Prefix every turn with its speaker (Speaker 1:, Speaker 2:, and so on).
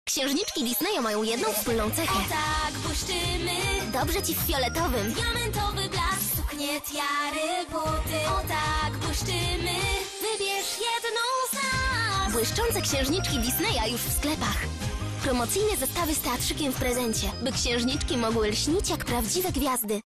Speaker 1: Księżniczki Disneya mają jedną wspólną cechę.
Speaker 2: O tak, błyszczymy.
Speaker 1: Dobrze ci w fioletowym.
Speaker 2: Diamentowy blask, suknie, tiary, buty. O tak, błyszczymy. Wybierz jedną z nas.
Speaker 1: Błyszczące księżniczki Disneya już w sklepach. Promocyjne zestawy z teatrzykiem w prezencie, by księżniczki mogły lśnić jak prawdziwe gwiazdy.